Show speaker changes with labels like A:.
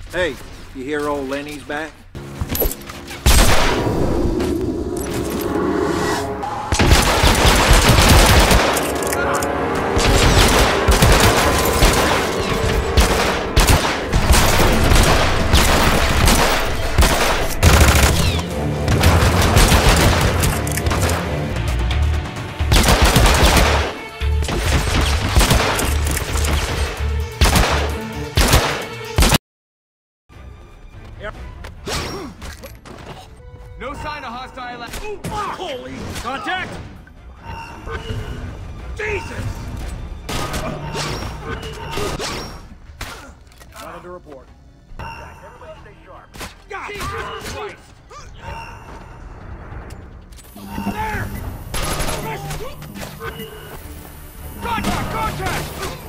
A: Hey, you hear old Lenny's back?
B: No sign of hostile.
A: Holy contact! Jesus! Nothing to report.
B: Everybody stay sharp.
A: God.
B: Jesus Christ!
A: There!
B: Contact! Contact!